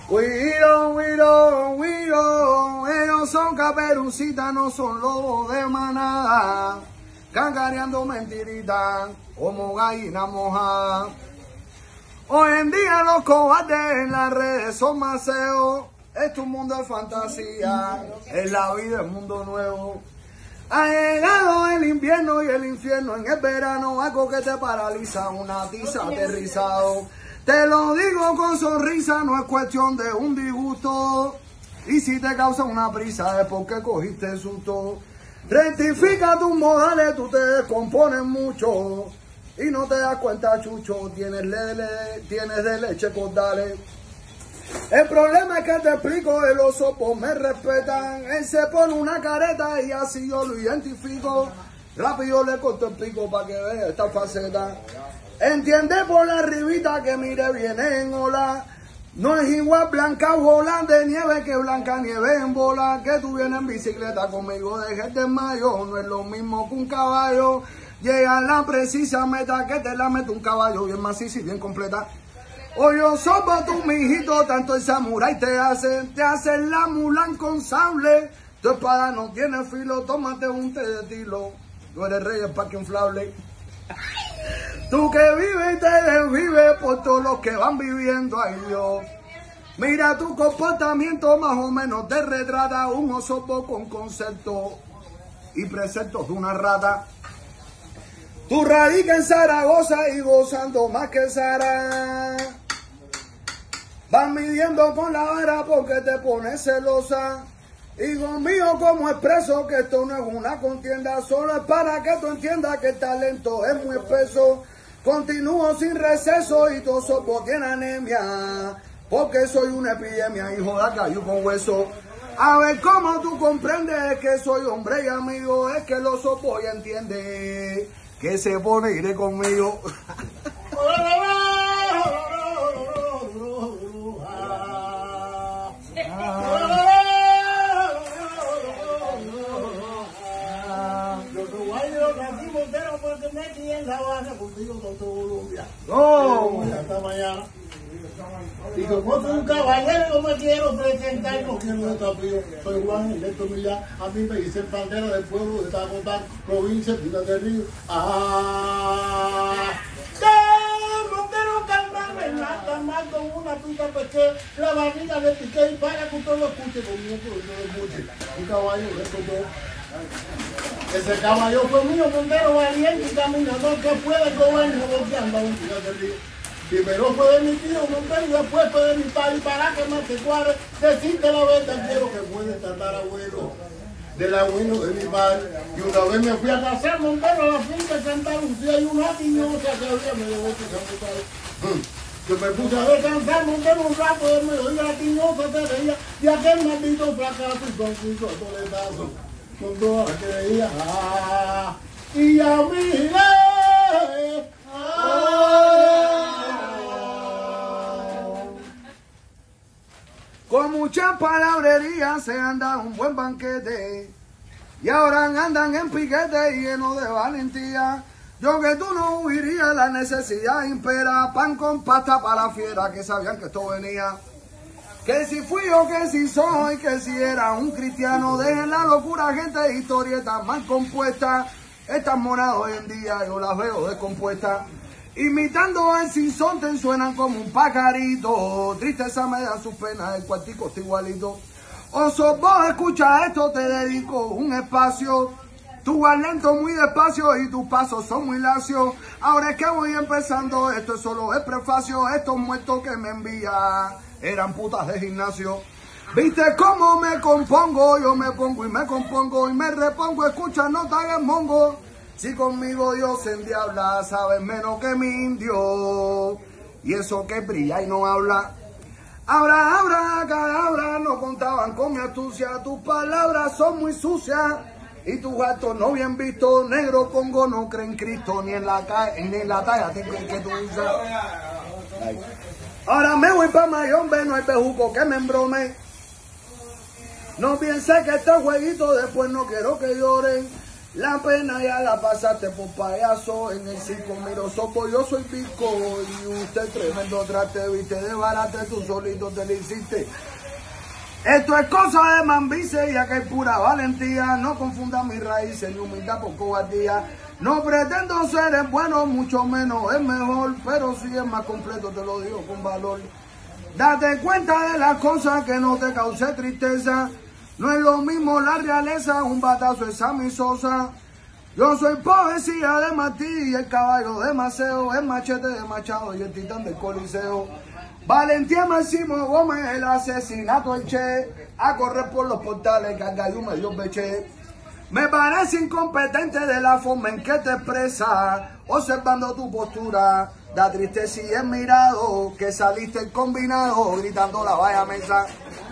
Guiro, ellos son caperucitas, no son lobos de manada, cancareando mentiritas como gallina mojada. Hoy en día los cobardes en las redes son maceos, es un mundo de fantasía, es la vida, es mundo nuevo. Ha llegado el invierno y el infierno en el verano, algo que te paraliza, una tiza aterrizado. Te lo digo con sonrisa, no es cuestión de un disgusto. Y si te causa una prisa es porque cogiste susto. Rectifica tus modales, tú te descompones mucho. Y no te das cuenta, chucho, tienes de leche cordales. El problema es que te explico, el oso pues me respetan. Él se pone una careta y así yo lo identifico. Rápido le corto el pico para que vea esta faceta. Entiende por la arribita que mire viene en ola. No es igual blanca bola de nieve que blanca nieve en bola. Que tú vienes en bicicleta conmigo de gente en mayo. No es lo mismo que un caballo. Llega a la precisa meta que te la mete un caballo bien maciza y bien completa. Oye, sopa tu mijito, tanto el samurái te hace la Mulan con sable. Tu espada no tiene filo, tómate un té de tilo. Tú eres rey del parque inflable. Tú que vives y te desvives por todos los que van viviendo, ay Dios. Mira tu comportamiento más o menos te retrata un osopo con conceptos y preceptos de una rata. Tú radicas en Zaragoza y gozando más que Sara. Van midiendo con la vara porque te pones celosa. Y conmigo como expreso que esto no es una contienda, solo es para que tú entiendas que el talento es muy espeso. Continúo sin receso y todo sopo tiene anemia, porque soy una epidemia, hijo de acayú con hueso. A ver cómo tú comprendes que soy hombre y amigo, es que los sopos ya entiende que se pone iré conmigo. No, hasta mañana. Y como soy un caballero, yo me quiero presentar, no quiero desafío. Soy Juan Ernesto Millán, a mí me dicen bandera del pueblo de Tabotán, provincia de Pinar del Río. Montero calmarme en lata, mal con una pita pesqué, la barriga de piqué y para que usted lo escuche conmigo, pero yo lo escuche. Un caballo de estos dos. Ese caballo fue mío, Montero valiente y caminador que puede gobernar lo que anda en Pinar del Río. Primero fue de mi tío Montero y después fue de mi padre, para que más te cuadre, decirte la verdad, quiero que puede tratar abuelo, del abuelo de mi padre. Y una vez me fui a casar, Montero, a la finca de Santa Lucía, y una tiñosa que había me llevó a casar. Yo me puse a descansar, Montero, un rato de mediodía, la tiñosa se reía, y aquel maldito fracaso y confuso a toletazo, con toda la que veía. Y a mí, Con mucha palabrería se anda un buen banquete y ahora andan en piquete lleno de valentía. Yo que tú no huirías, la necesidad impera, pan con pasta para la fiera que sabían que esto venía. Que si fui yo, que si soy, que si era un cristiano, dejen la locura, gente de historietas mal compuestas. Estas monas hoy en día yo las veo descompuestas. Imitando al sinsonte suenan como un pajarito. Tristeza me da sus penas, el cuartico está igualito. Oso, vos escucha esto, te dedico un espacio. Tú vas lento, muy despacio y tus pasos son muy lacios. Ahora es que voy empezando, esto es solo el prefacio. Estos muertos que me envía eran putas de gimnasio. ¿Viste cómo me compongo? Yo me pongo y me compongo y me repongo. Escucha, no te hagas mongo. Si conmigo Dios se endiabla, sabes menos que mi indio. Y eso que brilla y no habla. Abra, no contaban con mi astucia. Tus palabras son muy sucias y tus actos no bien vistos. Negro Congo no creen en Cristo ni en la talla que tú usas. Ahora me voy para Mayombe, no hay bejuco que me embrome. No piense que este jueguito después no quiero que lloren. La pena ya la pasaste por payaso, en el circo miro sopo, yo soy pico y usted tremendo trate, viste de barate, tú solito te lo hiciste. Esto es cosa de mambice, ya que hay pura valentía, no confunda mis raíces ni humildad por cobardía. No pretendo ser el bueno, mucho menos es mejor, pero si es más completo te lo digo con valor. Date cuenta de las cosas que no te cause tristeza. No es lo mismo la realeza, un batazo es Sammy Sosa. Yo soy poesía de Martí y el caballo de Maceo, el machete de Machado y el titán del Coliseo. Valentía Máximo Gómez, el asesinato del Che, a correr por los portales, Gargayú me dio beche. Me parece incompetente de la forma en que te expresas, observando tu postura, da tristeza y es mirado, que saliste el combinado, gritando la vaya mesa.